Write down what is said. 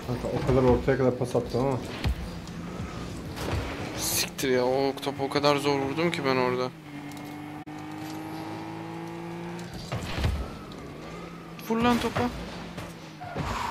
Kanka o kadar ortaya kadar pas attım ama. Siktir ya, o topu o kadar zor vurdum ki ben orada. Vur lan topa.